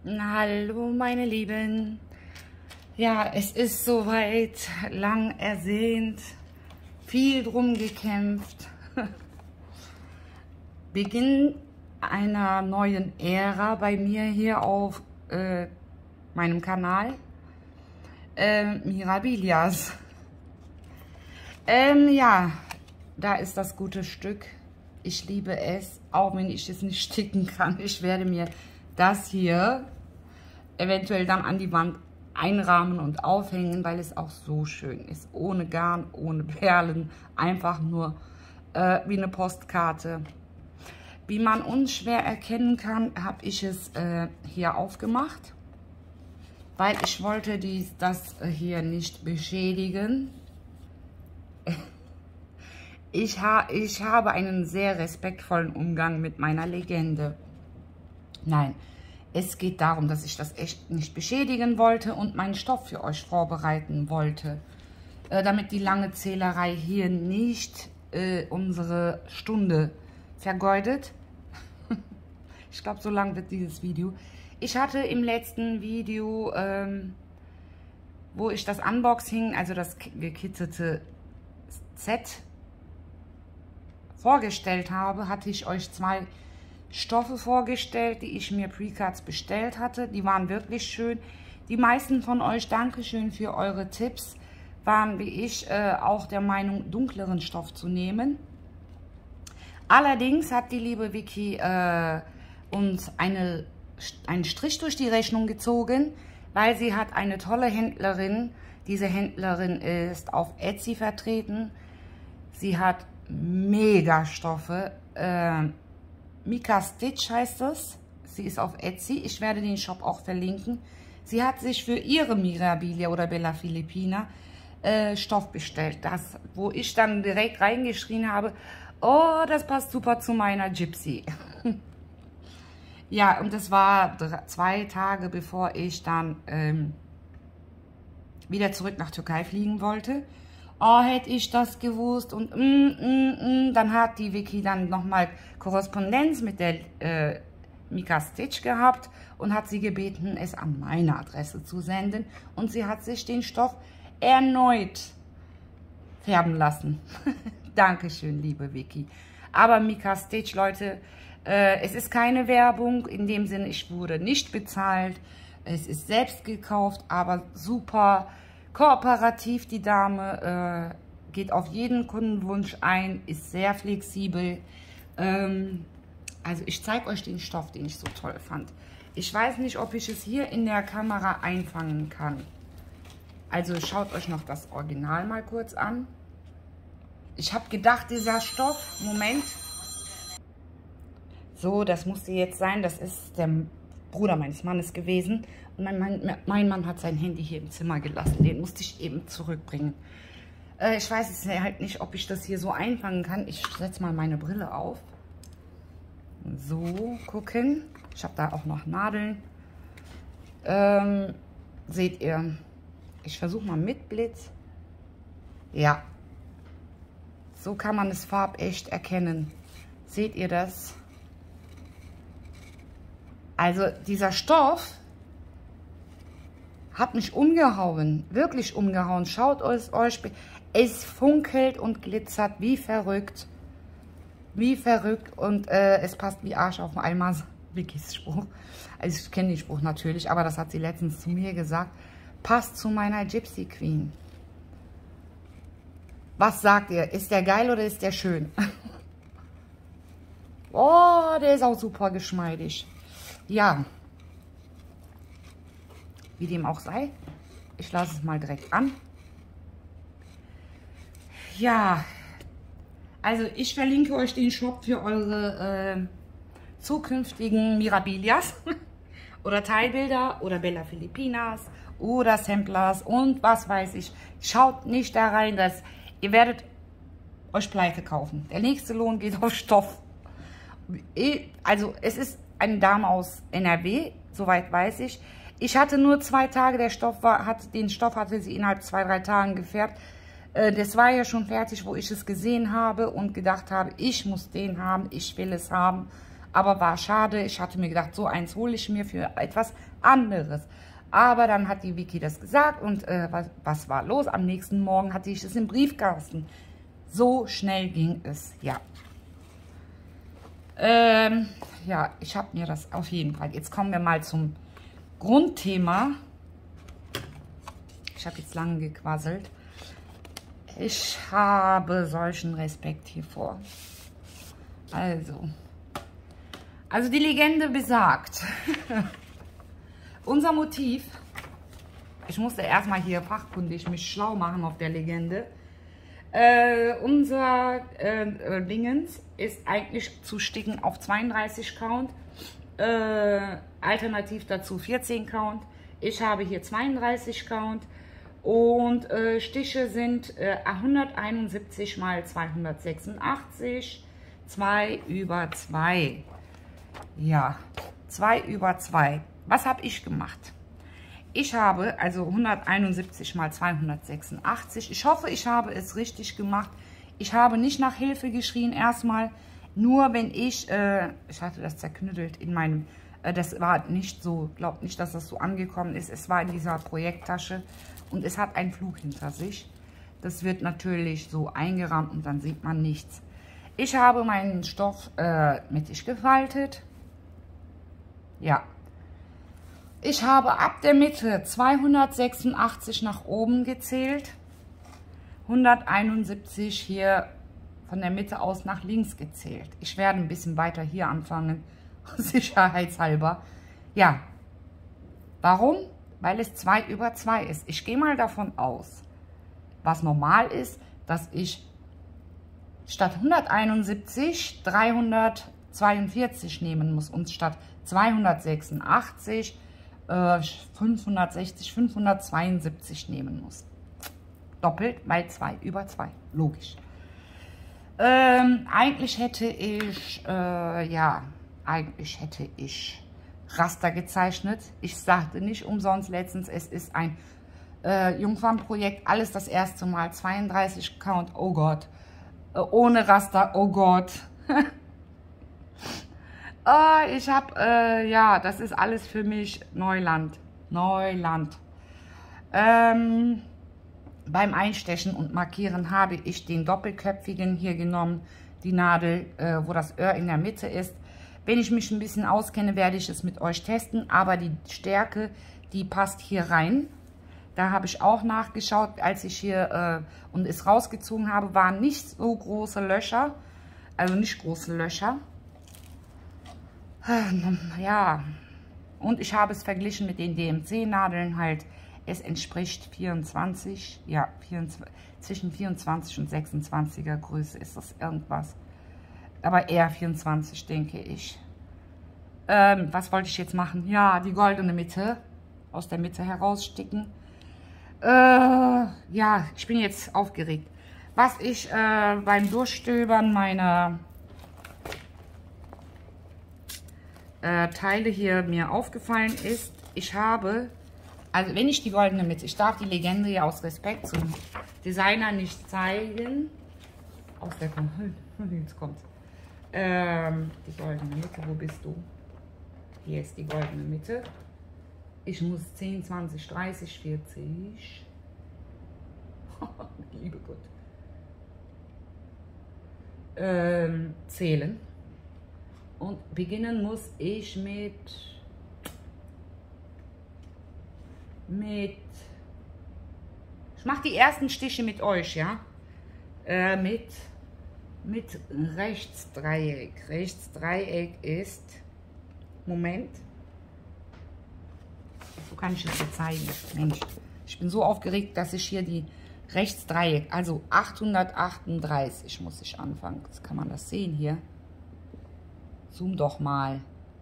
Hallo meine Lieben. Ja, es ist soweit, lang ersehnt, viel drum gekämpft. Beginn einer neuen Ära bei mir hier auf meinem Kanal. Mirabilias. Ja, da ist das gute Stück. Ich liebe es, auch wenn ich es nicht sticken kann. Ich werde mir das hier eventuell dann an die Wand einrahmen und aufhängen, weil es auch so schön ist. Ohne Garn, ohne Perlen, einfach nur wie eine Postkarte. Wie man unschwer erkennen kann, habe ich es hier aufgemacht, weil ich wollte das hier nicht beschädigen. Ich habe einen sehr respektvollen Umgang mit meiner Legende. Nein, es geht darum, dass ich das echt nicht beschädigen wollte und meinen Stoff für euch vorbereiten wollte, damit die lange Zählerei hier nicht unsere Stunde vergeudet. Ich glaube, so lang wird dieses Video. Ich hatte im letzten Video, wo ich das Unboxing, also das gekitzete Set vorgestellt habe, hatte ich euch 2 Stoffe vorgestellt, die ich mir Precuts bestellt hatte. Die waren wirklich schön. Die meisten von euch, Dankeschön für eure Tipps, waren wie ich auch der Meinung, dunkleren Stoff zu nehmen. Allerdings hat die liebe Vicky uns einen Strich durch die Rechnung gezogen, weil sie hat eine tolle Händlerin. Diese Händlerin ist auf Etsy vertreten. Sie hat Mega-Stoffe. Mika Stitch heißt es. Sie ist auf Etsy. Ich werde den Shop auch verlinken. Sie hat sich für ihre Mirabilia oder Bella Filipina Stoff bestellt. Das, wo ich dann direkt reingeschrien habe, oh, das passt super zu meiner Gypsy. Ja, und das war 2 Tage, bevor ich dann wieder zurück nach Türkei fliegen wollte. Oh, hätte ich das gewusst und dann hat die Vicky dann nochmal Korrespondenz mit der Mika Stitch gehabt und hat sie gebeten, es an meine Adresse zu senden. Und sie hat sich den Stoff erneut färben lassen. Dankeschön, liebe Vicky. Aber Mika Stitch, Leute, es ist keine Werbung, in dem Sinne, ich wurde nicht bezahlt. Es ist selbst gekauft, aber super kooperativ, die Dame, geht auf jeden Kundenwunsch ein, ist sehr flexibel. Also ich zeige euch den Stoff, den ich so toll fand. Ich weiß nicht, ob ich es hier in der Kamera einfangen kann. Also schaut euch noch das Original mal kurz an. Ich habe gedacht, dieser Stoff, Moment. So, das musste jetzt sein, das ist der Bruder meines Mannes gewesen. Und mein Mann hat sein Handy hier im Zimmer gelassen. Den musste ich eben zurückbringen. Ich weiß jetzt halt nicht, ob ich das hier so einfangen kann. Ich setze mal meine Brille auf. So, gucken. Ich habe da auch noch Nadeln. Seht ihr? Ich versuche mal mit Blitz. Ja. So kann man es farbecht erkennen. Seht ihr das? Also dieser Stoff hat mich umgehauen, wirklich umgehauen. Schaut es euch, es funkelt und glitzert wie verrückt. Wie verrückt und es passt wie Arsch auf einmal. Vickys Spruch. Also ich kenne den Spruch natürlich, aber das hat sie letztens zu mir gesagt. Passt zu meiner Gypsy Queen. Was sagt ihr? Ist der geil oder ist der schön? Oh, der ist auch super geschmeidig. Ja, wie dem auch sei, ich lasse es mal direkt an. Ja, also ich verlinke euch den Shop für eure zukünftigen Mirabilias oder Teilbilder oder Bella Filipinas oder Samplers und was weiß ich. Schaut nicht da rein, dass ihr werdet euch Pleite kaufen. Der nächste Lohn geht auf Stoff. Also es ist eine Dame aus NRW, soweit weiß ich. Ich hatte nur 2 Tage, den Stoff hatte sie innerhalb 2, 3 Tagen gefärbt. Das war ja schon fertig, wo ich es gesehen habe und gedacht habe, ich muss den haben, ich will es haben. Aber war schade. Ich hatte mir gedacht, so eins hole ich mir für etwas anderes. Aber dann hat die Vicky das gesagt und was war los? Am nächsten Morgen hatte ich es im Briefkasten. So schnell ging es, ja. Ja, ich habe mir das auf jeden Fall. Jetzt kommen wir mal zum Grundthema. Ich habe jetzt lange gequasselt. Ich habe solchen Respekt hier vor. Also die Legende besagt, unser Motiv, ich musste erstmal hier fachkundig mich schlau machen auf der Legende. Unser Dingens ist eigentlich zu sticken auf 32 Count, alternativ dazu 14 Count. Ich habe hier 32 Count und Stiche sind 171 mal 286, 2 über 2. Ja, 2 über 2. Was habe ich gemacht? Ich habe also 171 mal 286. Ich hoffe, ich habe es richtig gemacht. Ich habe nicht nach Hilfe geschrien erstmal. Nur wenn ich hatte das zerknüttelt in meinem, das war nicht so, glaubt nicht, dass das so angekommen ist. Es war in dieser Projekttasche und es hat einen Flug hinter sich. Das wird natürlich so eingerahmt und dann sieht man nichts. Ich habe meinen Stoff mittig gefaltet. Ja. Ich habe ab der Mitte 286 nach oben gezählt, 171 hier von der Mitte aus nach links gezählt. Ich werde ein bisschen weiter hier anfangen, sicherheitshalber. Ja, warum? Weil es 2 über 2 ist. Ich gehe mal davon aus, was normal ist, dass ich statt 171 342 nehmen muss und statt 286 560, 572 nehmen muss. Doppelt mal 2 über 2. Logisch. Eigentlich hätte ich, Raster gezeichnet. Ich sagte nicht umsonst letztens, es ist ein Jungfernprojekt. Alles das erste Mal. 32 Count, oh Gott. Ohne Raster, oh Gott. Ich habe, das ist alles für mich Neuland. Neuland. Beim Einstechen und Markieren habe ich den doppelköpfigen hier genommen, die Nadel, wo das Öhr in der Mitte ist. Wenn ich mich ein bisschen auskenne, werde ich es mit euch testen, aber die Stärke, die passt hier rein. Da habe ich auch nachgeschaut, als ich hier und es rausgezogen habe, waren nicht so große Löcher, also nicht große Löcher. Ja, und ich habe es verglichen mit den DMC-Nadeln halt. Es entspricht 24, ja, zwischen 24 und 26er Größe ist das irgendwas. Aber eher 24, denke ich. Was wollte ich jetzt machen? Ja, die goldene Mitte, aus der Mitte heraussticken. Ja, ich bin jetzt aufgeregt. Was ich beim Durchstöbern meiner Teile hier mir aufgefallen ist, ich habe, also wenn ich die goldene Mitte, ich darf die Legende ja aus Respekt zum Designer nicht zeigen, jetzt kommt, die goldene Mitte, wo bist du? Hier ist die goldene Mitte. Ich muss 10, 20, 30, 40, liebe Gott, zählen. Und beginnen muss ich mit ich mache die ersten Stiche mit euch, ja, mit Rechtsdreieck. Rechtsdreieck ist, Moment, so kann ich es dir zeigen, Mensch, ich bin so aufgeregt, dass ich hier die Rechtsdreieck, also 838 muss ich anfangen, jetzt kann man das sehen hier. Zoom doch mal.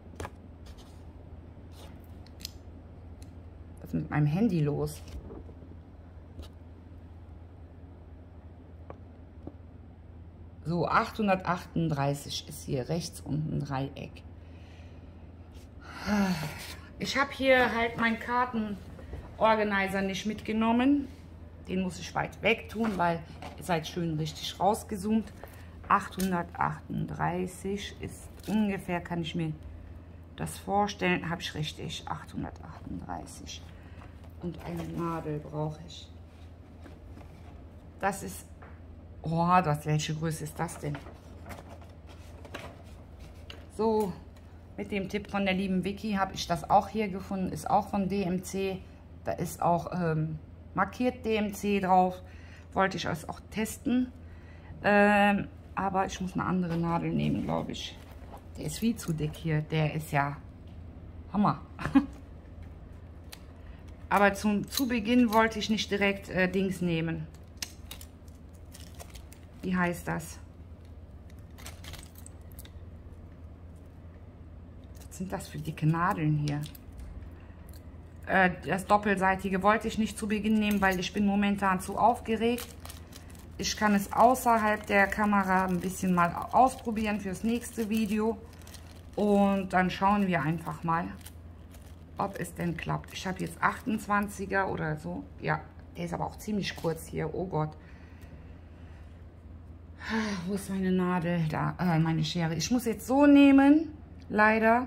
Was ist mit meinem Handy los? So, 838 ist hier rechts unten ein Dreieck. Ich habe hier halt meinen Kartenorganizer nicht mitgenommen. Den muss ich weit weg tun, weil ihr seid schön richtig rausgezoomt. 838 ist ungefähr kann ich mir das vorstellen. Habe ich richtig, 838. Und eine Nadel brauche ich. Das ist, oh, welche Größe ist das denn? So, mit dem Tipp von der lieben Vicky habe ich das auch hier gefunden. Ist auch von DMC. Da ist auch markiert DMC drauf. Wollte ich es auch testen. Aber ich muss eine andere Nadel nehmen, glaube ich. Der ist viel zu dick hier. Der ist ja Hammer. Aber zu Beginn wollte ich nicht direkt Dings nehmen. Wie heißt das? Was sind das für dicke Nadeln hier? Das doppelseitige wollte ich nicht zu Beginn nehmen, weil ich bin momentan zu aufgeregt. Ich kann es außerhalb der Kamera ein bisschen mal ausprobieren fürs nächste Video. Und dann schauen wir einfach mal, ob es denn klappt. Ich habe jetzt 28er oder so. Ja, der ist aber auch ziemlich kurz hier. Oh Gott. Wo ist meine Nadel? Da, meine Schere. Ich muss jetzt so nehmen. Leider.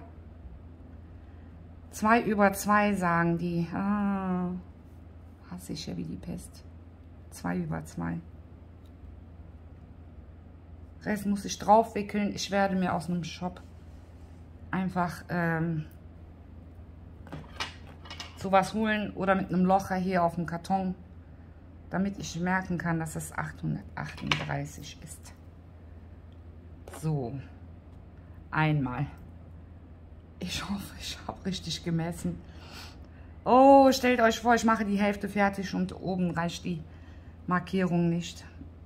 2/2 sagen die. Hasse ich ja wie die Pest. 2/2. Rest muss ich drauf wickeln. Ich werde mir aus einem Shop einfach sowas holen oder mit einem Locher hier auf dem Karton, damit ich merken kann, dass es 838 ist. So, einmal. Ich hoffe, ich habe richtig gemessen. Oh, stellt euch vor, ich mache die Hälfte fertig und oben reicht die Markierung nicht.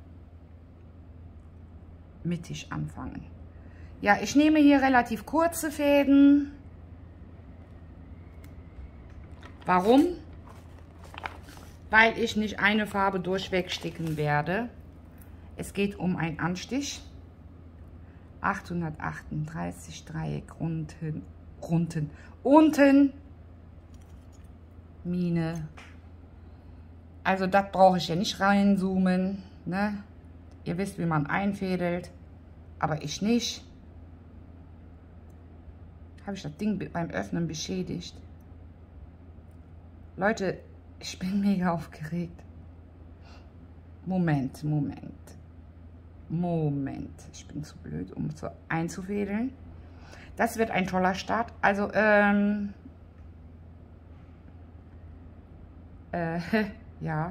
Mittig anfangen. Ja, ich nehme hier relativ kurze Fäden. Warum? Weil ich nicht eine Farbe durchweg sticken werde. Es geht um einen Anstich. 838 Dreieck unten Mine. Also das brauche ich ja nicht reinzoomen, ne? Ihr wisst, wie man einfädelt, aber ich nicht. Habe ich das Ding beim Öffnen beschädigt. Leute, ich bin mega aufgeregt. Moment. Ich bin zu blöd, um so einzufädeln. Das wird ein toller Start. Also, ja.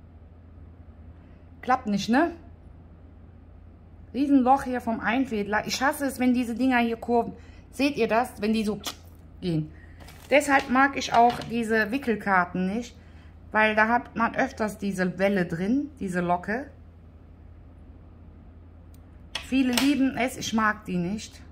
Klappt nicht, ne? Riesenloch hier vom Einfädler. Ich hasse es, wenn diese Dinger hier kurven. Seht ihr das? Wenn die so gehen. Deshalb mag ich auch diese Wickelkarten nicht. Weil da hat man öfters diese Welle drin, diese Locke. Viele lieben es, ich mag die nicht.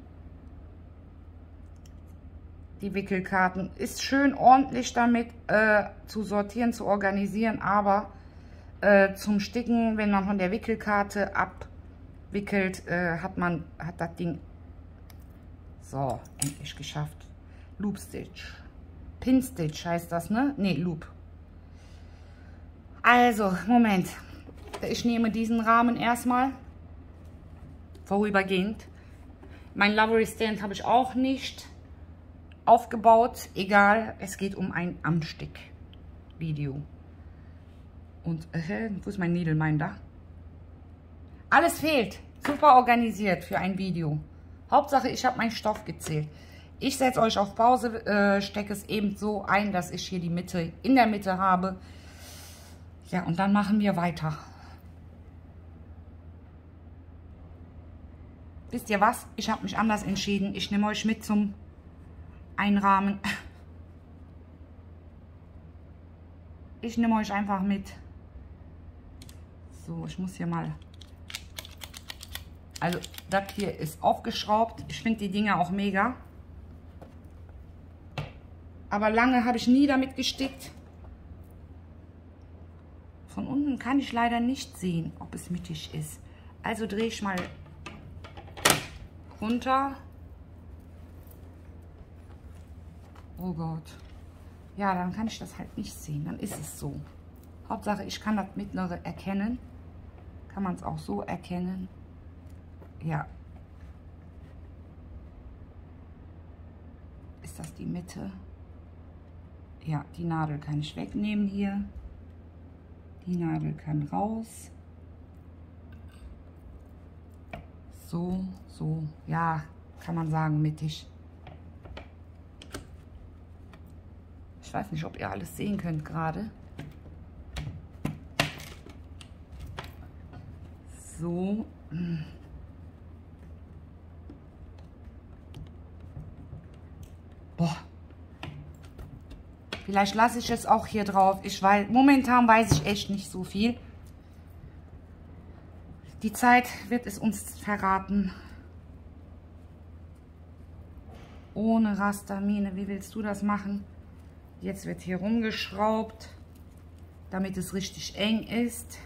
Die Wickelkarten. Ist schön ordentlich damit zu sortieren, zu organisieren, aber zum Sticken, wenn man von der Wickelkarte abwickelt, hat das Ding. So, endlich geschafft. Loop Stitch. Pin Stitch heißt das, ne? Ne, Loop. Also, Moment. Ich nehme diesen Rahmen erstmal. Vorübergehend. Mein Lovery Stand habe ich auch nicht aufgebaut. Egal, es geht um ein Anstick-Video. Und, wo ist mein Needle-Minder? Alles fehlt. Super organisiert für ein Video. Hauptsache, ich habe meinen Stoff gezählt. Ich setze euch auf Pause, stecke es eben so ein, dass ich hier die Mitte in der Mitte habe. Ja, und dann machen wir weiter. Wisst ihr was? Ich habe mich anders entschieden. Ich nehme euch mit zum Einrahmen. Ich nehme euch einfach mit. So, ich muss hier mal... Also, das hier ist aufgeschraubt. Ich finde die Dinger auch mega. Aber lange habe ich nie damit gestickt. Von unten kann ich leider nicht sehen, ob es mittig ist. Also drehe ich mal runter. Oh Gott. Ja, dann kann ich das halt nicht sehen. Dann ist es so. Hauptsache, ich kann das mittlere erkennen. Kann man es auch so erkennen. Ja. ist das die Mitte? Ja, die Nadel kann ich wegnehmen hier. Die Nadel kann raus. So, so, ja, kann man sagen, mittig. Ich weiß nicht, ob ihr alles sehen könnt gerade. So. Boah. Vielleicht lasse ich es auch hier drauf. Ich weiß, momentan weiß ich echt nicht so viel. Die Zeit wird es uns verraten. Ohne Rastermine. Wie willst du das machen? Jetzt wird hier rumgeschraubt, damit es richtig eng ist.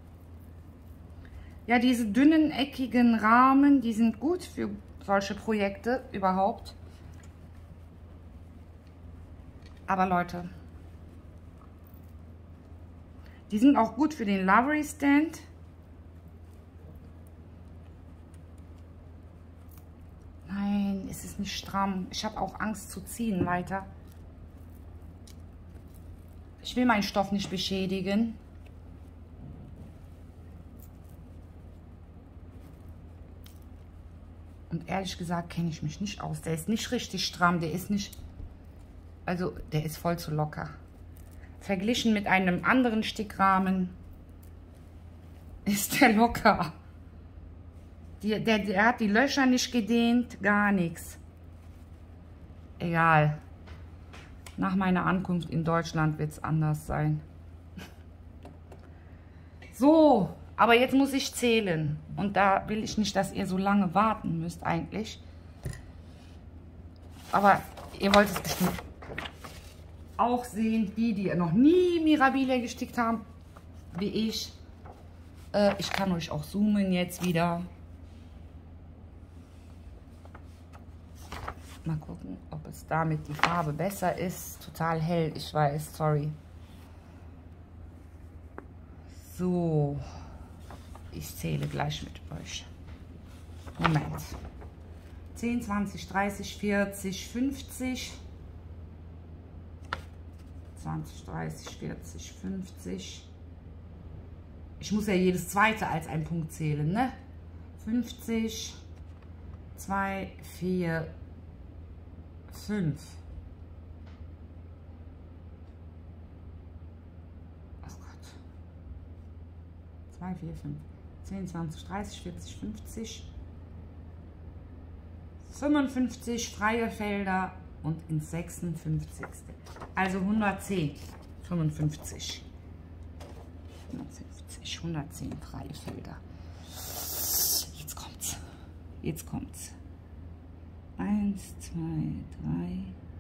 Ja, diese dünnen, eckigen Rahmen, die sind gut für solche Projekte überhaupt. Aber Leute, die sind auch gut für den Lovery Stand. Nein, es ist nicht stramm. Ich habe auch Angst zu ziehen weiter. Ich will meinen Stoff nicht beschädigen. Und ehrlich gesagt kenne ich mich nicht aus. Der ist nicht richtig stramm, der ist nicht... Also, der ist voll zu locker. Verglichen mit einem anderen Stickrahmen ist der locker. Der hat die Löcher nicht gedehnt, gar nichts. Egal. Nach meiner Ankunft in Deutschland wird es anders sein. So, aber jetzt muss ich zählen. Und da will ich nicht, dass ihr so lange warten müsst eigentlich. Aber ihr wollt es bestimmt auch sehen, die noch nie Mirabilia gestickt haben, wie ich. Ich kann euch auch zoomen jetzt wieder. Mal gucken, ob es damit die Farbe besser ist. Total hell, ich weiß, sorry. So, ich zähle gleich mit euch. Moment. 10, 20, 30, 40, 50. 20, 30, 40, 50. Ich muss ja jedes zweite als einen Punkt zählen, ne? 50, 2, 4, 5. Oh Gott. 2, 4, 5. 10, 20, 30, 40, 50. 55 freie Felder und ins 56. Also 110. 55. 150, 110 freie Felder. Jetzt kommt's. Jetzt kommt's. 1, 2, 3,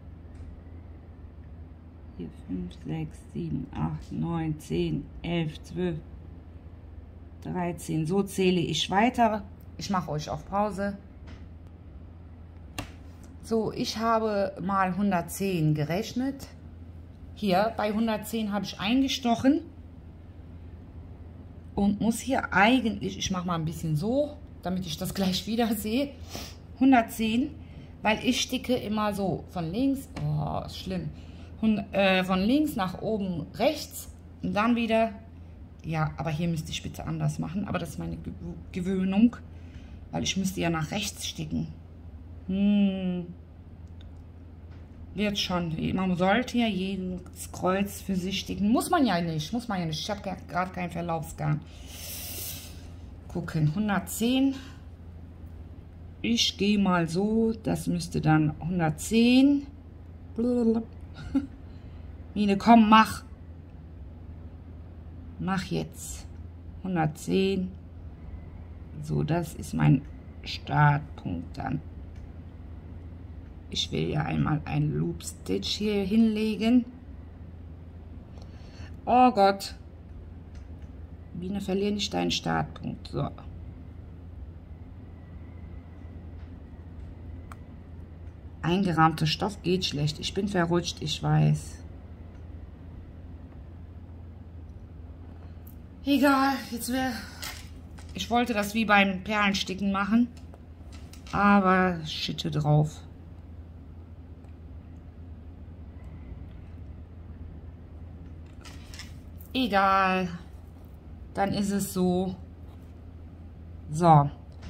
4, 5, 6, 7, 8, 9, 10, 11, 12, 13. So zähle ich weiter. Ich mache euch auf Pause. So, ich habe mal 110 gerechnet. Hier bei 110 habe ich eingestochen. Und muss hier eigentlich, ich mache mal ein bisschen so, damit ich das gleich wieder sehe. 110, weil ich sticke immer so von links, oh, ist schlimm, von links nach oben rechts und dann wieder, ja, aber hier müsste ich bitte anders machen, aber das ist meine Gewöhnung, weil ich müsste ja nach rechts sticken. Wird schon, man sollte ja jedes Kreuz für sich sticken, muss man ja nicht, ich habe gerade keinen Verlaufsgarn. Gucken, 110. Ich gehe mal so, das müsste dann 110. Mine, komm, mach. Mach jetzt. 110. So, das ist mein Startpunkt dann. Ich will ja einmal einen Loop Stitch hier hinlegen. Oh Gott. Biene, verliere nicht deinen Startpunkt. So. Eingerahmter Stoff geht schlecht. Ich bin verrutscht, ich weiß. Egal, jetzt wäre... Ich wollte das wie beim Perlensticken machen. Aber Schitte drauf. Egal. Dann ist es so. So.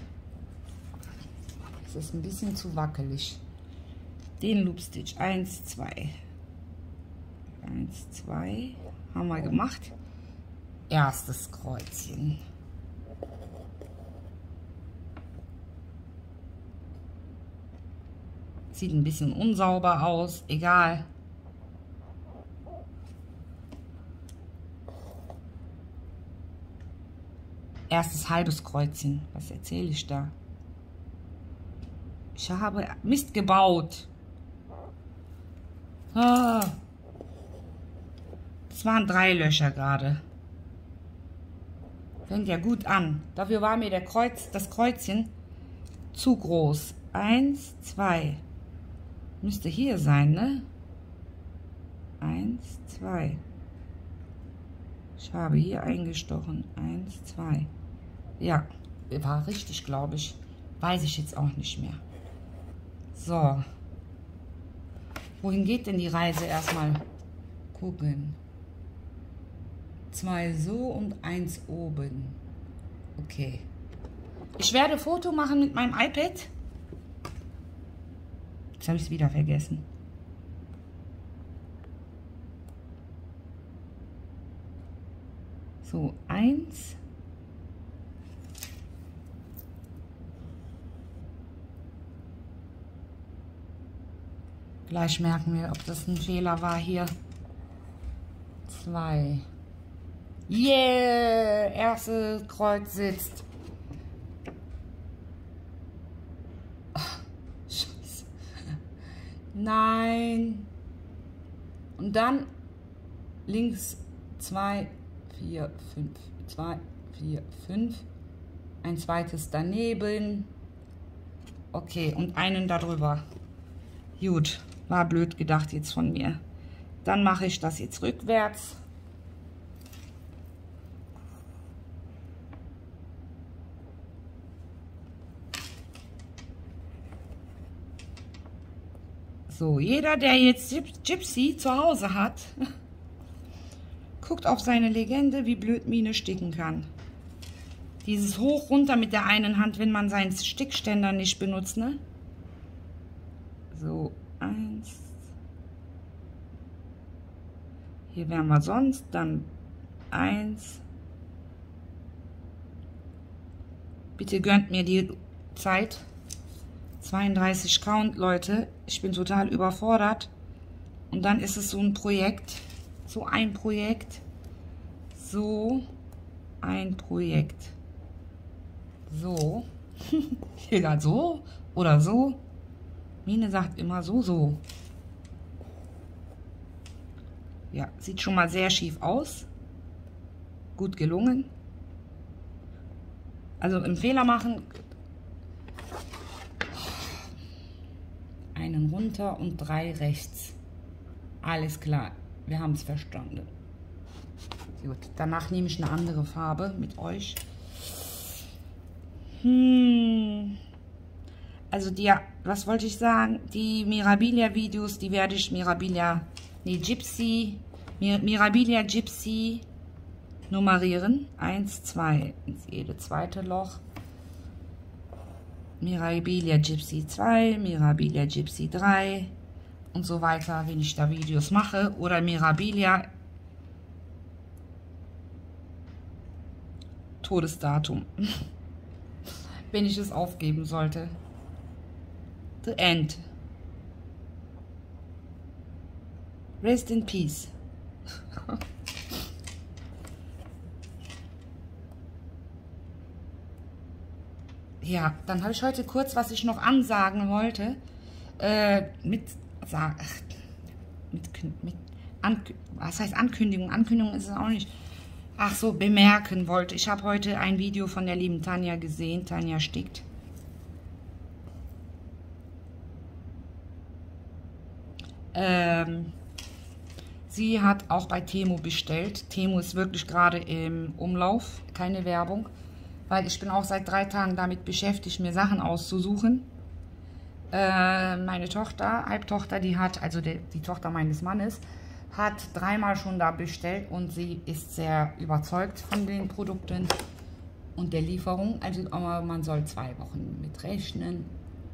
Es ist ein bisschen zu wackelig. Den Loop Stitch. 1, 2. 1, 2. Haben wir gemacht. Erstes Kreuzchen. Sieht ein bisschen unsauber aus. Egal. Erstes halbes Kreuzchen. Was erzähle ich da? Ich habe Mist gebaut. Ah. Das waren 3 Löcher gerade. Fängt ja gut an. Dafür war mir das Kreuzchen zu groß. 1, 2. Müsste hier sein, ne? 1, 2. Ich habe hier eingestochen. 1, 2. Ja, war richtig, glaube ich. Weiß ich jetzt auch nicht mehr. So. Wohin geht denn die Reise erstmal? Gucken. 2 so und 1 oben. Okay. Ich werde Foto machen mit meinem iPad. Jetzt habe ich es wieder vergessen. So, 1. Gleich merken wir, ob das ein Fehler war hier. 2. Yeah! Erstes Kreuz sitzt. Ach, Scheiße. Nein. Und dann links 2, 4, 5. 2, 4, 5. Ein zweites daneben. Okay, und einen darüber. Gut, war blöd gedacht jetzt von mir. Dann mache ich das jetzt rückwärts. So, jeder, der jetzt Gypsy zu Hause hat, guckt auf seine Legende, wie blöd Mine sticken kann. Dieses Hoch runter mit der einen Hand, wenn man seinen Stickständer nicht benutzt, ne? So, 1. Hier wären wir sonst, dann 1. Bitte gönnt mir die Zeit. 32 Count, Leute. Ich bin total überfordert. Und dann ist es so ein Projekt. So ein Projekt. So ein Projekt. So. Jeder so oder so. Mine sagt immer so, so. Ja, sieht schon mal sehr schief aus. Gut gelungen. Also im Fehler machen. Einen runter und 3 rechts. Alles klar, wir haben es verstanden. Gut, danach nehme ich eine andere Farbe mit euch. Also die, was wollte ich sagen? Die Mirabilia-Videos, die werde ich Mirabilia Gypsy nummerieren. 1, 2, ins jede zweite Loch. Mirabilia Gypsy 2, Mirabilia Gypsy 3 und so weiter, wenn ich da Videos mache. Oder Mirabilia Todesdatum, wenn ich es aufgeben sollte. The End. Rest in Peace. Ja, dann habe ich heute kurz, was ich noch ansagen wollte, was heißt Ankündigung? Ankündigung ist es auch nicht. Ach so, bemerken wollte. Ich habe heute ein Video von der lieben Tanja gesehen. Tanja stickt. Sie hat auch bei Temu bestellt. Temu ist wirklich gerade im Umlauf, keine Werbung. Weil ich bin auch seit 3 Tagen damit beschäftigt, mir Sachen auszusuchen. Meine Tochter, Halbtochter, die hat, also die Tochter meines Mannes, hat 3-mal schon da bestellt und sie ist sehr überzeugt von den Produkten und der Lieferung. Also aber man soll 2 Wochen mit rechnen.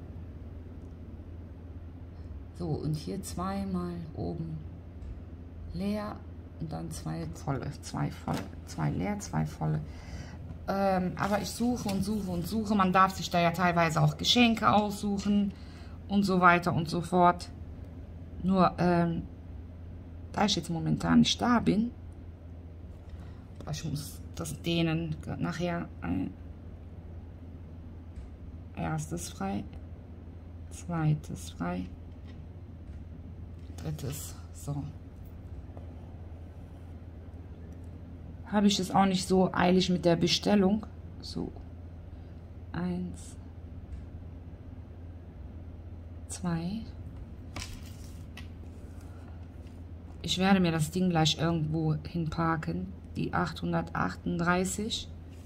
So, und hier 2-mal oben leer und dann 2 volle, 2 volle, 2 leer, 2 volle. Aber ich suche und suche und suche. Man darf sich da ja teilweise auch Geschenke aussuchen und so weiter und so fort. Nur, da ich jetzt momentan nicht da bin, ich muss das denen nachher erstes frei, zweites frei, drittes, so. Habe ich es auch nicht so eilig mit der Bestellung. So, 1, 2. Ich werde mir das Ding gleich irgendwo hinparken. Die 838.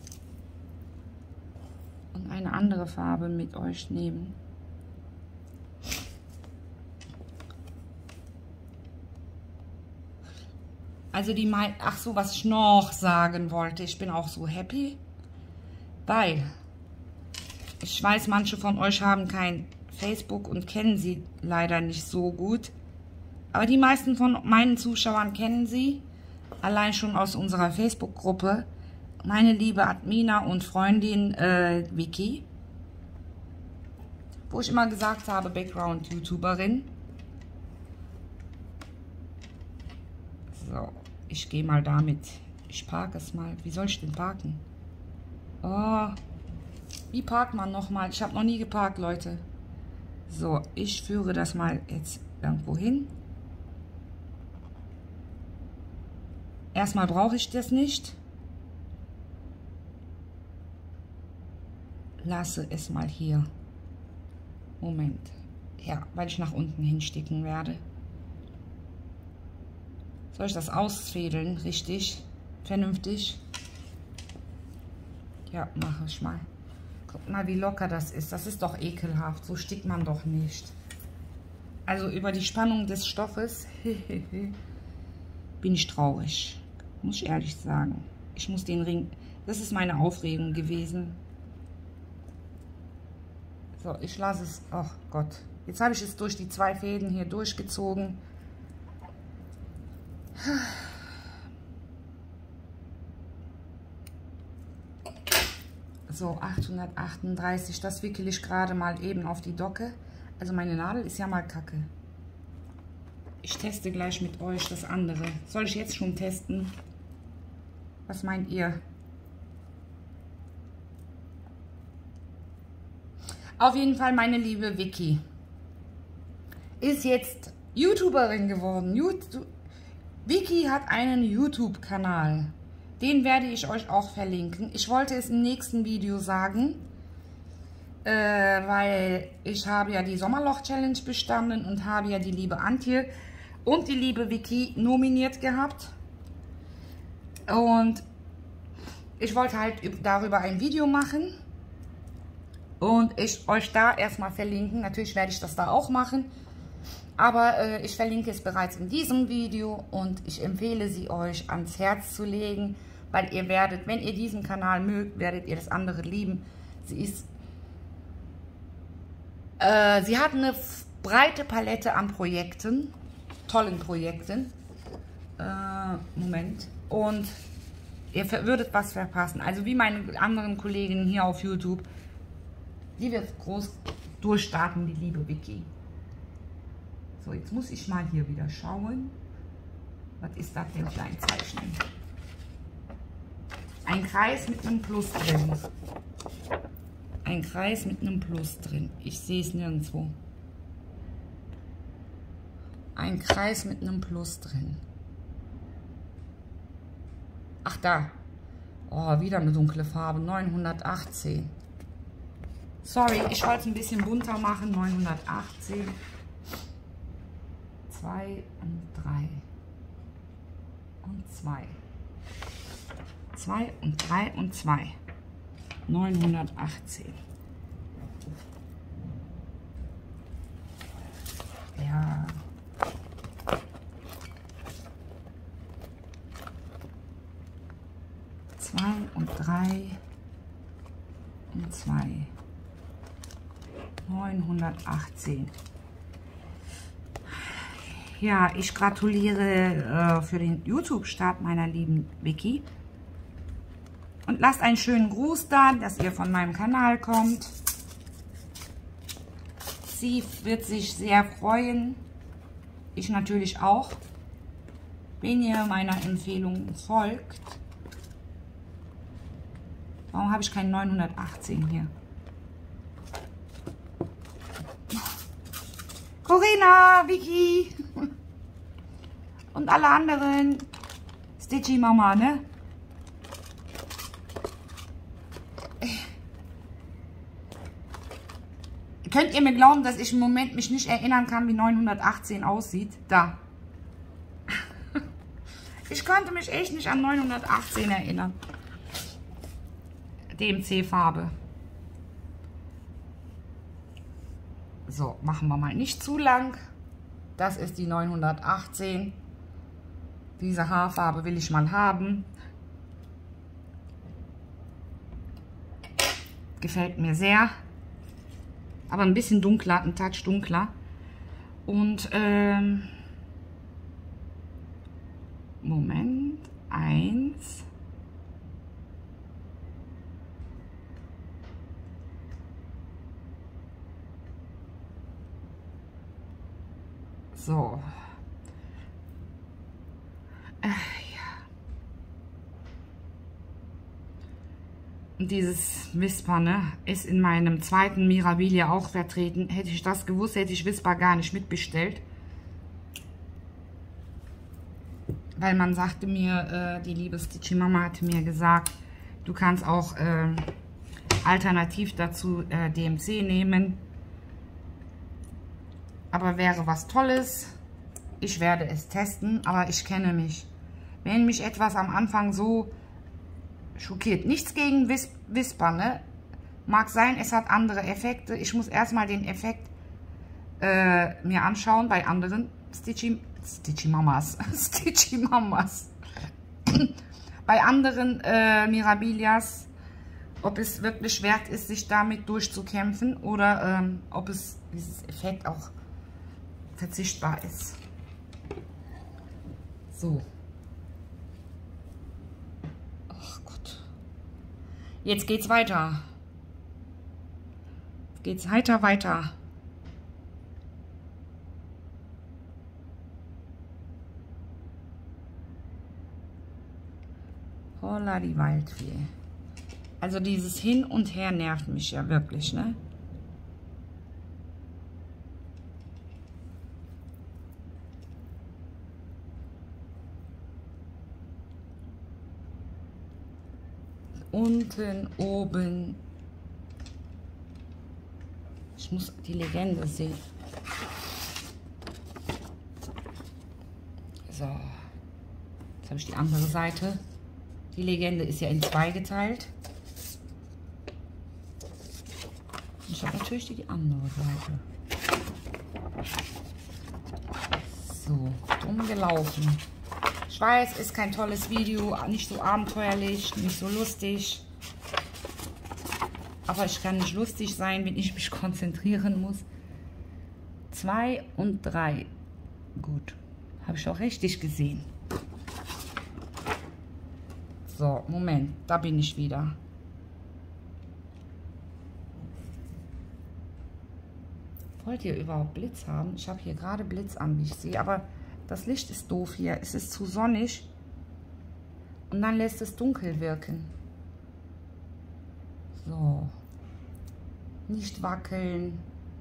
Und eine andere Farbe mit euch nehmen. Also die ach so, was ich noch sagen wollte, ich bin auch so happy, weil ich weiß, manche von euch haben kein Facebook und kennen sie leider nicht so gut. Aber die meisten von meinen Zuschauern kennen sie, allein schon aus unserer Facebook-Gruppe. Meine liebe Admina und Freundin Vicky, wo ich immer gesagt habe, Background-YouTuberin. So, ich gehe mal damit. Ich parke es mal. Wie soll ich denn parken? Oh, wie parkt man nochmal? Ich habe noch nie geparkt, Leute. So, ich führe das mal jetzt irgendwo hin. Erstmal brauche ich das nicht. Lasse es mal hier. Moment. Ja, weil ich nach unten hinsticken werde. Soll ich das ausfädeln? Richtig? Vernünftig? Ja, mache ich mal. Guck mal, wie locker das ist. Das ist doch ekelhaft. So stickt man doch nicht. Also über die Spannung des Stoffes bin ich traurig. Muss ich ehrlich sagen. Ich muss den Ring... Das ist meine Aufregung gewesen. So, ich lasse es... Oh Gott. Jetzt habe ich es durch die 2 Fäden hier durchgezogen. So, 838. Das wickel ich gerade mal eben auf die Docke. Also meine Nadel ist ja mal kacke. Ich teste gleich mit euch das andere. Soll ich jetzt schon testen? Was meint ihr? Auf jeden Fall, meine liebe Vicky ist jetzt YouTuberin geworden. Vicky hat einen YouTube-Kanal. Den werde ich euch auch verlinken. Ich wollte es im nächsten Video sagen, weil ich habe ja die Sommerloch-Challenge bestanden und habe ja die liebe Antje und die liebe Vicky nominiert gehabt. Und ich wollte halt darüber ein Video machen und ich euch da erstmal verlinken. Natürlich werde ich das da auch machen, aber ich verlinke es bereits in diesem Video und ich empfehle sie euch ans Herz zu legen, weil ihr werdet, wenn ihr diesen Kanal mögt, werdet ihr das andere lieben. Sie hat eine breite Palette an Projekten, tollen Projekten. Moment. Und ihr würdet was verpassen. Also wie meine anderen Kolleginnen hier auf YouTube. Die wird groß durchstarten, die liebe Vicky. So, jetzt muss ich mal hier wieder schauen. Was ist das denn für ein Zeichen? Ein Kreis mit einem Plus drin. Ein Kreis mit einem Plus drin. Ich sehe es nirgendwo. Ein Kreis mit einem Plus drin. Ach, da. Oh, wieder eine dunkle Farbe. 918. Sorry, ich wollte es ein bisschen bunter machen. 918. 2 und 3. Und 2. 2 und 3 und 2. 918. Ja. 2 und 3 und 2. 918. Ja, ich gratuliere für den YouTube-Start meiner lieben Vicky. Und lasst einen schönen Gruß da, dass ihr von meinem Kanal kommt. Sie wird sich sehr freuen. Ich natürlich auch, wenn ihr meiner Empfehlung folgt. Warum habe ich kein 918 hier? Corinna, Vicky und alle anderen. Stitchy Mama, ne? Könnt ihr mir glauben, dass ich im Moment mich nicht erinnern kann, wie 918 aussieht? Da. Ich konnte mich echt nicht an 918 erinnern. DMC-Farbe. So, machen wir mal nicht zu lang. Das ist die 918. Diese Haarfarbe will ich mal haben. Gefällt mir sehr. Aber ein bisschen dunkler, ein Touch dunkler. Und Moment, 1. So. Ja. Und dieses Whisper, ne, ist in meinem zweiten Mirabilia auch vertreten. Hätte ich das gewusst, hätte ich Whisper gar nicht mitbestellt. Weil man sagte mir, die liebe Stitchy Mama hatte mir gesagt, du kannst auch alternativ dazu DMC nehmen. Aber wäre was Tolles. Ich werde es testen, aber ich kenne mich. Wenn mich etwas am Anfang so schockiert. Nichts gegen Whisper, ne? Mag sein, es hat andere Effekte. Ich muss erstmal den Effekt mir anschauen bei anderen Stitchy Mamas. Stitchy Mamas. Bei anderen Mirabilias, ob es wirklich wert ist, sich damit durchzukämpfen oder ob es dieses Effekt auch verzichtbar ist. So. Ach Gott. Jetzt geht's weiter. Jetzt geht's weiter. Holla die Waldfee. Also dieses Hin und Her nervt mich ja wirklich, ne? Unten, oben. Ich muss die Legende sehen. So. Jetzt habe ich die andere Seite. Die Legende ist ja in 2 geteilt. Ich habe natürlich die andere Seite. So, dumm gelaufen. Ich weiß, ist kein tolles Video, nicht so abenteuerlich, nicht so lustig. Aber ich kann nicht lustig sein, wenn ich mich konzentrieren muss. 2 und 3. Gut, habe ich auch richtig gesehen. So, Moment, da bin ich wieder. Wollt ihr überhaupt Blitz haben? Ich habe hier gerade Blitz an, wie ich sehe, aber das Licht ist doof hier. Es ist zu sonnig und dann lässt es dunkel wirken. So. Nicht wackeln.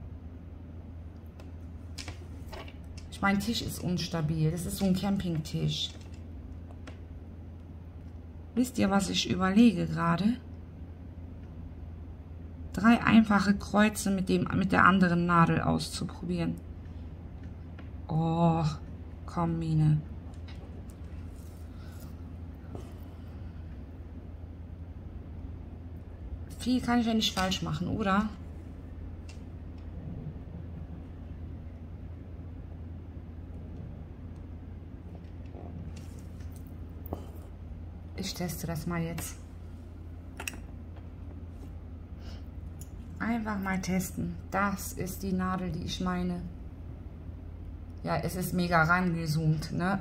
Mein Tisch ist unstabil. Das ist so ein Campingtisch. Wisst ihr, was ich überlege gerade? 3 einfache Kreuze mit der anderen Nadel auszuprobieren. Oh, komm, Mine. Viel kann ich ja nicht falsch machen, oder? Ich teste das mal jetzt. Einfach mal testen. Das ist die Nadel, die ich meine. Ja, es ist mega rangezoomt, ne?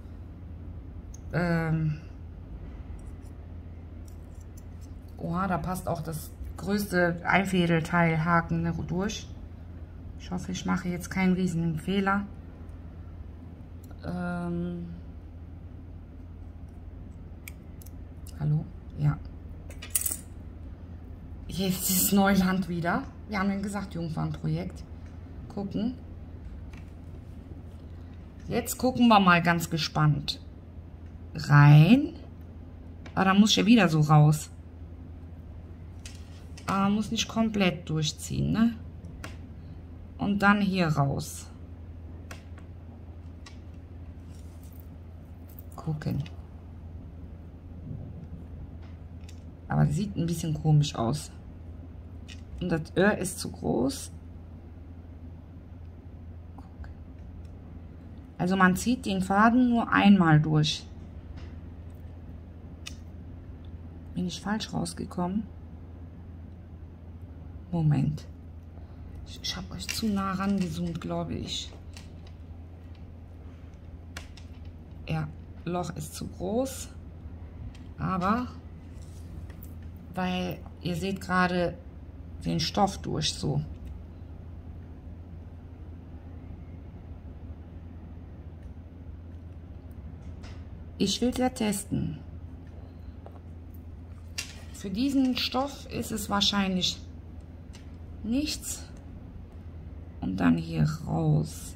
Oha, da passt auch das größte Einfädelteil Haken durch. Ich hoffe, ich mache jetzt keinen riesigen Fehler. Hallo? Ja. Jetzt ist Neuland wieder. Wir haben ja gesagt, Jungfernprojekt. Gucken. Jetzt gucken wir mal ganz gespannt. Rein. Aber da muss ich ja wieder so raus. Aber man muss nicht komplett durchziehen, ne? Und dann hier raus. Gucken. Aber das sieht ein bisschen komisch aus. Und das Öhr ist zu groß. Also man zieht den Faden nur einmal durch. Bin ich falsch rausgekommen? Moment. Ich habe euch zu nah rangezoomt, glaube ich. Ja, Loch ist zu groß. Aber, weil ihr seht gerade den Stoff durch so. Ich will es ja testen. Für diesen Stoff ist es wahrscheinlich nichts. Und dann hier raus.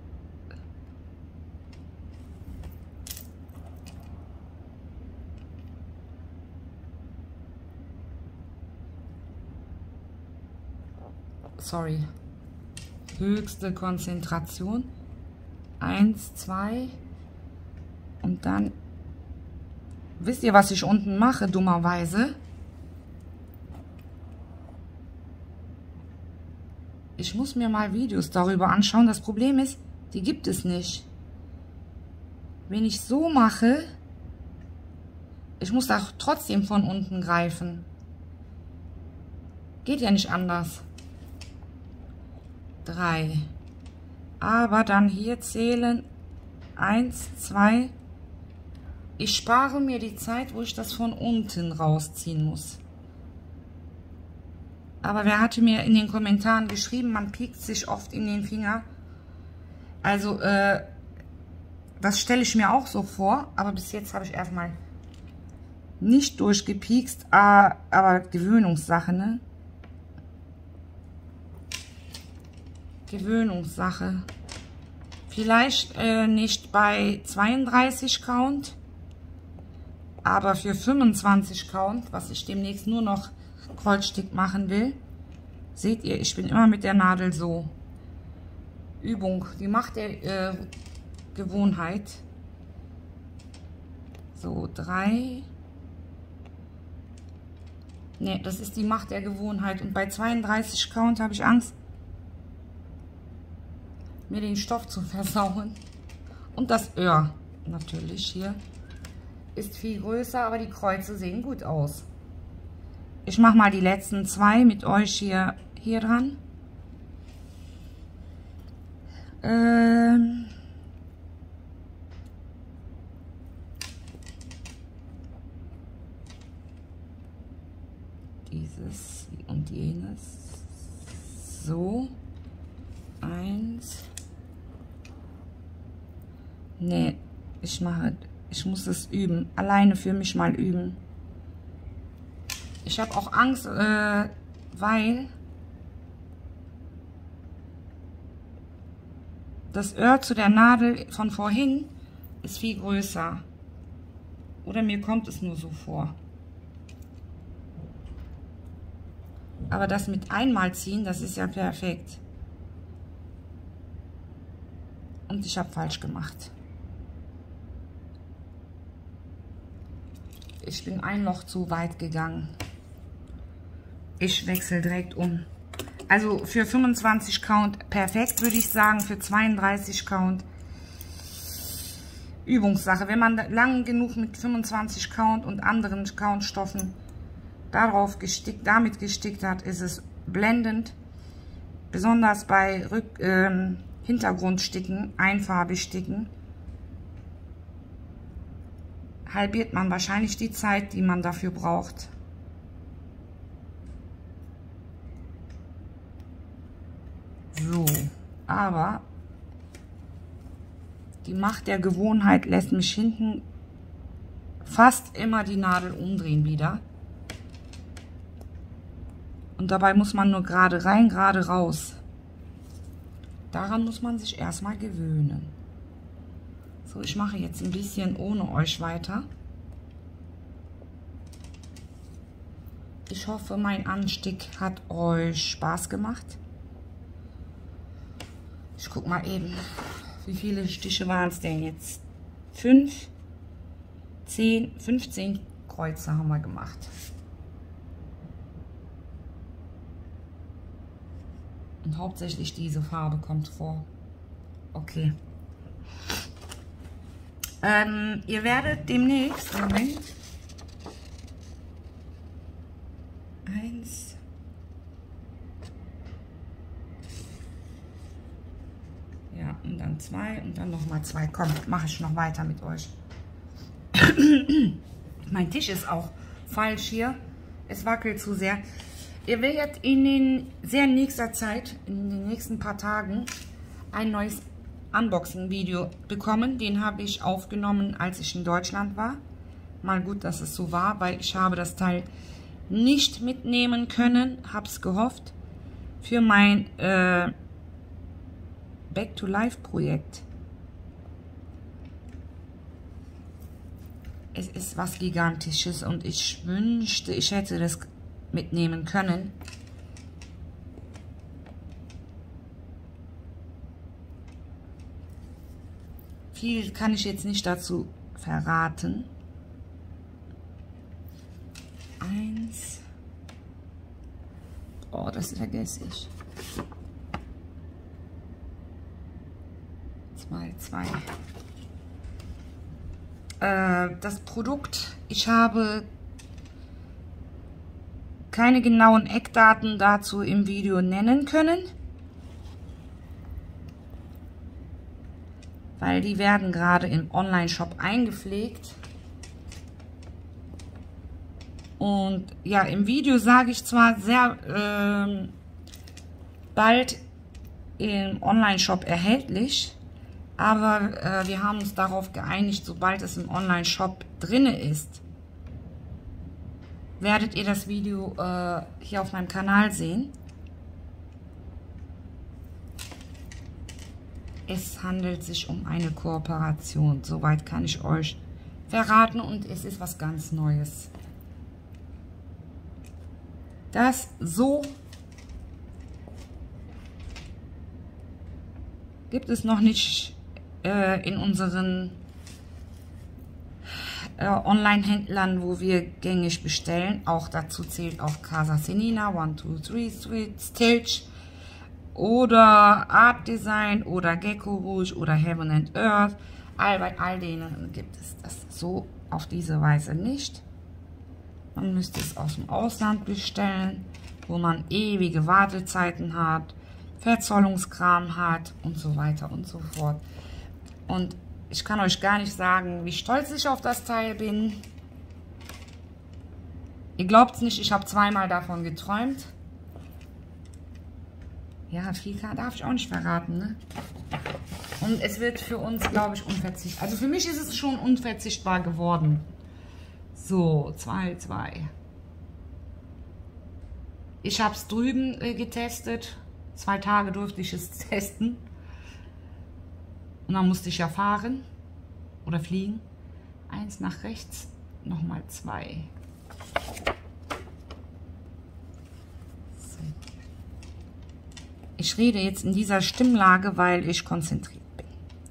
Sorry. Höchste Konzentration. 1, 2. Und dann, wisst ihr, was ich unten mache, dummerweise? Ich muss mir mal Videos darüber anschauen. Das Problem ist, die gibt es nicht. Wenn ich so mache, ich muss da trotzdem von unten greifen. Geht ja nicht anders. 3. Aber dann hier zählen. 1, 2. Ich spare mir die Zeit, wo ich das von unten rausziehen muss. Aber wer hatte mir in den Kommentaren geschrieben, man piekt sich oft in den Finger. Also, das stelle ich mir auch so vor. Aber bis jetzt habe ich erstmal nicht durchgepiekst. Aber Gewöhnungssache, ne? Gewöhnungssache. Vielleicht nicht bei 32 Count. Aber für 25 Count, was ich demnächst nur noch Kreuzstück machen will, seht ihr, ich bin immer mit der Nadel so. Übung, die Macht der Gewohnheit. So, 3. Ne, das ist die Macht der Gewohnheit. Und bei 32 Count habe ich Angst, mir den Stoff zu versauen. Und das Öhr natürlich hier ist viel größer, aber die Kreuze sehen gut aus. Ich mache mal die letzten 2 mit euch hier dran. Dieses und jenes. So. 1. Nee, ich muss es üben. Alleine für mich mal üben. Ich habe auch Angst, weil das Öhr zu der Nadel von vorhin ist viel größer. Oder mir kommt es nur so vor. Aber das mit einmal ziehen, das ist ja perfekt. Und ich habe falsch gemacht. Ich bin ein Loch zu weit gegangen. Ich wechsle direkt um. Also für 25 Count perfekt, würde ich sagen. Für 32 Count Übungssache. Wenn man lang genug mit 25 Count und anderen Countstoffen damit gestickt hat, ist es blendend. Besonders bei Hintergrundsticken, einfarbig Sticken, halbiert man wahrscheinlich die Zeit, die man dafür braucht. So, aber die Macht der Gewohnheit lässt mich hinten fast immer die Nadel umdrehen wieder. Und dabei muss man nur gerade rein, gerade raus. Daran muss man sich erstmal gewöhnen. So, ich mache jetzt ein bisschen ohne euch weiter. Ich hoffe, mein Anstieg hat euch Spaß gemacht. Ich gucke mal eben, wie viele Stiche waren es denn jetzt? 5, 10, 15 Kreuze haben wir gemacht. Und hauptsächlich diese Farbe kommt vor. Okay. Ihr werdet demnächst, Moment, 1, ja, und dann 2 und dann nochmal 2. Komm, mache ich noch weiter mit euch. Mein Tisch ist auch falsch hier. Es wackelt zu sehr. Ihr werdet in sehr nächster Zeit, in den nächsten paar Tagen, ein neues Unboxing-Video bekommen. Den habe ich aufgenommen, als ich in Deutschland war. Mal gut, dass es so war, weil ich habe das Teil nicht mitnehmen können, habe es gehofft, für mein Back-to-Life-Projekt. Es ist was Gigantisches und ich wünschte, ich hätte das mitnehmen können. Viel kann ich jetzt nicht dazu verraten. 1. Oh, das vergesse ich. 2. Das Produkt, ich habe keine genauen Eckdaten dazu im Video nennen können, weil die werden gerade im Online-Shop eingepflegt. Und ja, im Video sage ich zwar sehr bald im Online-Shop erhältlich, aber wir haben uns darauf geeinigt, sobald es im Online-Shop drinne ist, werdet ihr das Video hier auf meinem Kanal sehen. Es handelt sich um eine Kooperation, soweit kann ich euch verraten, und es ist was ganz Neues. Das so gibt es noch nicht in unseren Online-Händlern, wo wir gängig bestellen. Auch dazu zählt auch Casa Senina, 1, 2, 3 Sweet Stitch oder Art Design oder Gecko Rouge oder Heaven and Earth. Bei all denen gibt es das so auf diese Weise nicht. Man müsste es aus dem Ausland bestellen, wo man ewige Wartezeiten hat, Verzollungskram hat und so weiter und so fort. Und ich kann euch gar nicht sagen, wie stolz ich auf das Teil bin. Ihr glaubt es nicht, ich habe zweimal davon geträumt. Ja, viel darf ich auch nicht verraten, ne? Und es wird für uns, glaube ich, unverzichtbar. Also für mich ist es schon unverzichtbar geworden. So, 2. Ich habe es drüben getestet. 2 Tage durfte ich es testen. Und dann musste ich ja fahren oder fliegen. 1 nach rechts, nochmal 2. So. Ich rede jetzt in dieser Stimmlage, weil ich konzentriert bin.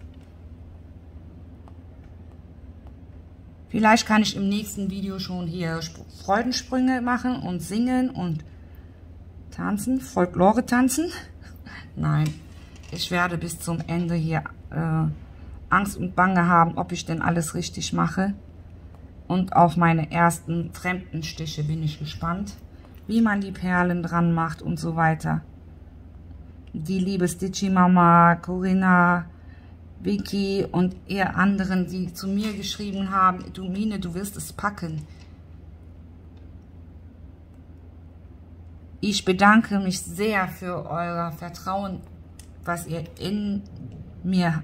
Vielleicht kann ich im nächsten Video schon hier Freudensprünge machen und singen und tanzen, Folklore tanzen. Nein, ich werde bis zum Ende hier Angst und Bange haben, ob ich denn alles richtig mache. Und auf meine ersten Fremdenstiche bin ich gespannt. wie man die Perlen dran macht und so weiter. Die liebe Stitchy Mama, Corinna, Vicky und ihr anderen, die zu mir geschrieben haben, du Mine, du wirst es packen. Ich bedanke mich sehr für euer Vertrauen, was ihr in mir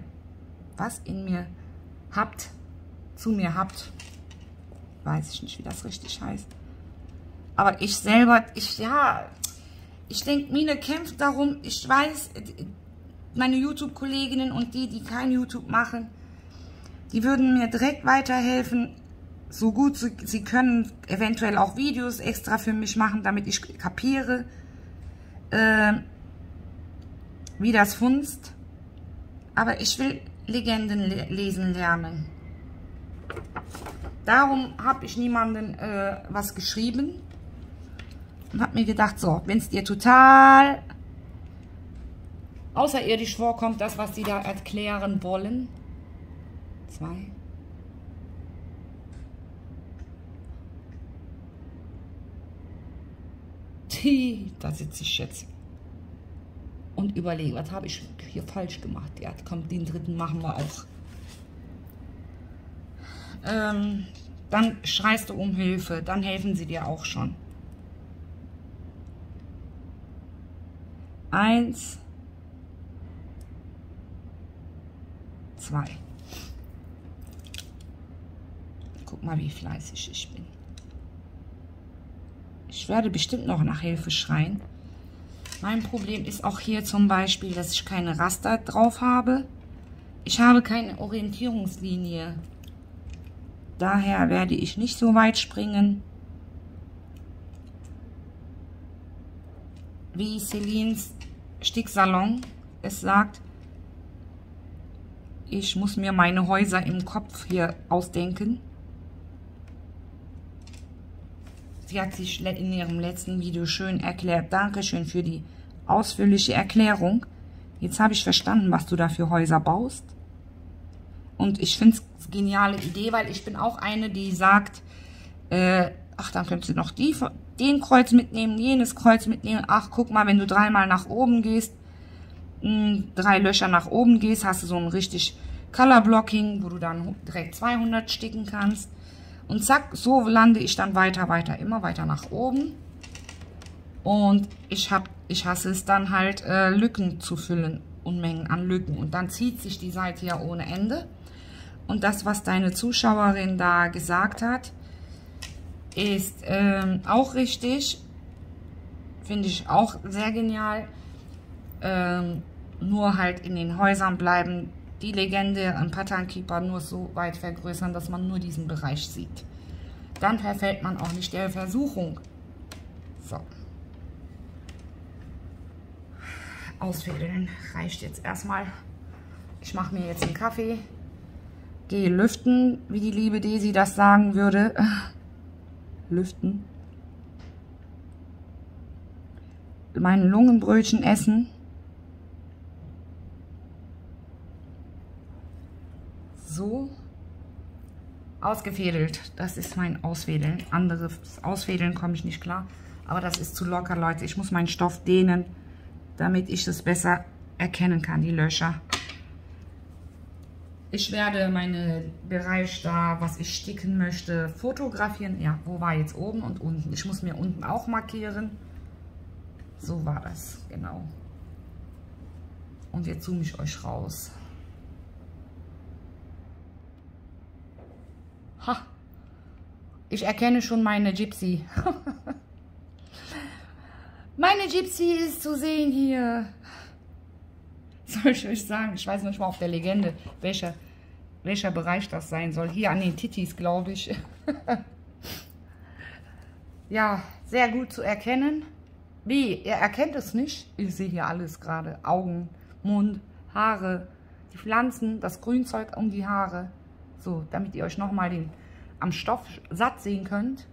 habt, zu mir habt. Weiß ich nicht, wie das richtig heißt. Aber ich selber, ich denke, Mine kämpft darum. Ich weiß, meine YouTube-Kolleginnen und die kein YouTube machen, die würden mir direkt weiterhelfen, so gut sie können, eventuell auch Videos extra für mich machen, damit ich kapiere, wie das funzt. Aber ich will Legenden lesen lernen. Darum habe ich niemandem was geschrieben und habe mir gedacht, so, wenn es dir total außerirdisch vorkommt, das, was sie da erklären wollen. 2. Da sitze ich jetzt und überlege, was habe ich hier falsch gemacht. Ja, komm, den dritten machen wir auch. Dann schreist du um Hilfe, dann helfen sie dir auch schon. 1, 2. Guck mal, wie fleißig ich bin. Ich werde bestimmt noch nach Hilfe schreien. Mein Problem ist auch hier zum Beispiel, dass ich keine Raster drauf habe. Ich habe keine Orientierungslinie. Daher werde ich nicht so weit springen, wie Celines Sticksalon es sagt. Ich muss mir meine Häuser im Kopf hier ausdenken. Sie hat sich in ihrem letzten Video schön erklärt. Dankeschön für die ausführliche Erklärung. Jetzt habe ich verstanden, was du da für Häuser baust. Und ich finde es eine geniale Idee, weil ich bin auch eine, die sagt, ach, dann könntest du noch den Kreuz mitnehmen, jenes Kreuz mitnehmen. Ach, guck mal, wenn du 3-mal nach oben gehst, 3 Löcher nach oben gehst, hast du so ein richtig Color Blocking, wo du dann direkt 200 sticken kannst. Und zack, so lande ich dann immer weiter nach oben. Und ich hasse es dann halt, Lücken zu füllen, Unmengen an Lücken. Und dann zieht sich die Seite ja ohne Ende. Und das, was deine Zuschauerin da gesagt hat, ist auch richtig. Finde ich auch sehr genial. Nur halt in den Häusern bleiben. Die Legende am Pattern Keeper nur so weit vergrößern, dass man nur diesen Bereich sieht. Dann verfällt man auch nicht der Versuchung. So. Ausfädeln reicht jetzt erstmal. Ich mache mir jetzt einen Kaffee. Gehe lüften, wie die liebe Daisy das sagen würde. Lüften. Mein Lungenbrötchen essen. So. Ausgefädelt. Das ist mein Ausfädeln. Anderes Ausfädeln komme ich nicht klar. Aber das ist zu locker, Leute. Ich muss meinen Stoff dehnen, damit ich es besser erkennen kann, die Löcher. Ich werde meinen Bereich da, was ich sticken möchte, fotografieren. Ja, wo war jetzt oben und unten? Ich muss mir unten auch markieren. So war das, genau. Und jetzt zoome ich euch raus. Ha! Ich erkenne schon meine Gypsy. Meine Gypsy ist zu sehen hier. Soll ich euch sagen? Ich weiß nicht mal auf der Legende, welcher Bereich das sein soll. Hier an den Tittis, glaube ich. Ja, sehr gut zu erkennen. Wie? Ihr erkennt es nicht? Ich sehe hier alles gerade. Augen, Mund, Haare, die Pflanzen, das Grünzeug um die Haare. So, damit ihr euch nochmal am Stoff satt sehen könnt.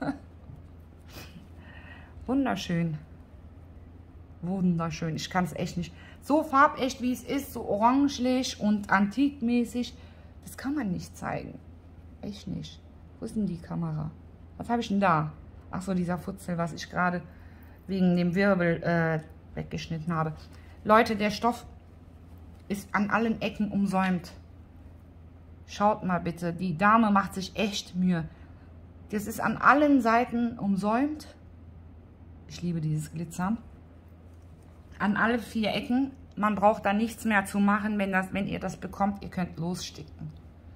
Wunderschön. Wunderschön. Ich kann es echt nicht. So farbecht, wie es ist, so orangelich und antikmäßig, das kann man nicht zeigen. Echt nicht. Wo ist denn die Kamera? Was habe ich denn da? Achso, dieser Futzel, was ich gerade wegen dem Wirbel weggeschnitten habe. Leute, der Stoff ist an allen Ecken umsäumt. Schaut mal bitte, die Dame macht sich echt Mühe. Das ist an allen Seiten umsäumt. Ich liebe dieses Glitzern. An alle 4 Ecken. Man braucht da nichts mehr zu machen, wenn ihr das bekommt. Ihr könnt lossticken.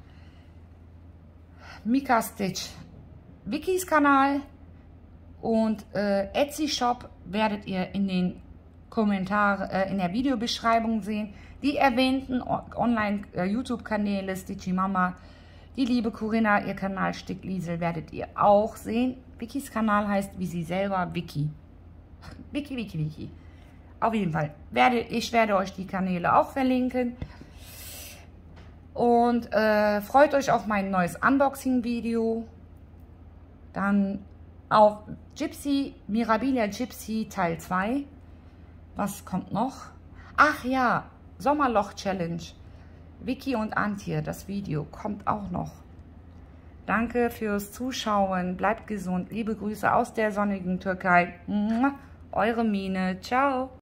Mika Stitch, Vickys Kanal und Etsy Shop werdet ihr in den Kommentaren, in der Videobeschreibung sehen. Die erwähnten Online-YouTube-Kanäle Stitchy Mama, die liebe Corinna, ihr Kanal Stickliesel werdet ihr auch sehen. Vickys Kanal heißt wie sie selber Vicky. Vicky. Auf jeden Fall, ich werde euch die Kanäle auch verlinken. Und freut euch auf mein neues Unboxing-Video. Dann auf Mirabilia Gypsy Teil 2. Was kommt noch? Ach ja, Sommerloch-Challenge. Vicky und Antje, das Video kommt auch noch. Danke fürs Zuschauen. Bleibt gesund. Liebe Grüße aus der sonnigen Türkei. Eure Mine. Ciao.